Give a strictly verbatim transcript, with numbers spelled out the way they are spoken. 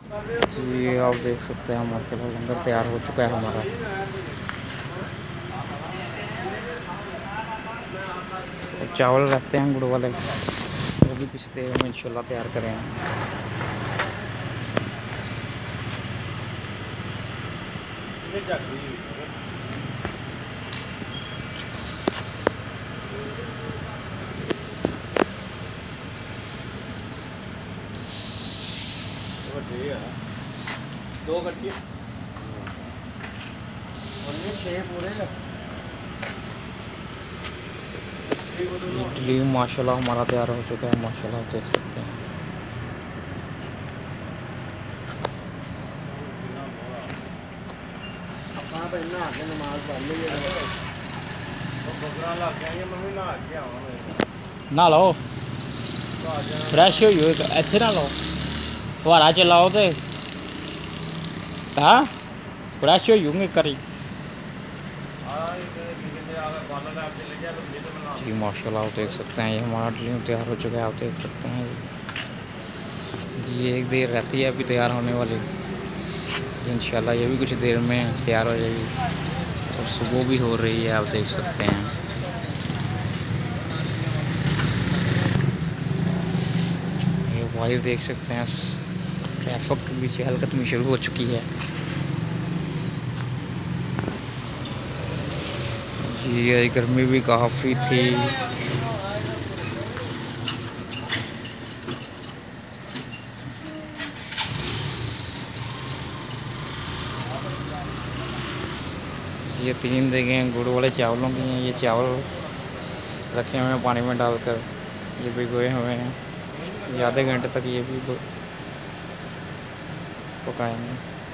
जी आप देख सकते हैं हमारा लंगर तैयार हो चुका है हमारा। और चावल रहते हैं गुड़ वाले, वो भी कुछ देर में इंशाल्लाह तैयार करेंगे। दो कट्टी छः पूरे इडली माशाल्लाह हमारा तैयार हो चुका है माशाल्लाह, आप देख सकते हैं। ना लो फ्रैश हो इतने ना लो फुहारा चलाओ तो हाँ फ्रैश होंगे करी जी माशाल्लाह आप देख सकते हैं। ये हमारा ड्रीम तैयार हो चुका है, आप देख सकते हैं। जी एक देर रहती है अभी तैयार होने वाली, इंशाल्लाह ये भी कुछ देर में तैयार हो जाएगी। और सुबह भी हो रही है, आप देख सकते हैं। ये वाइफ देख सकते हैं, ट्रैफिक भी चहलकदमी शुरू हो चुकी है। जी गर्मी भी काफ़ी थी। ये तीन देखें गुड़ वाले चावलों की हैं। ये चावल रखे हुए हैं पानी में डालकर, ये भिगोए हुए हैं। ये आधे घंटे तक ये भी पकाएंगे।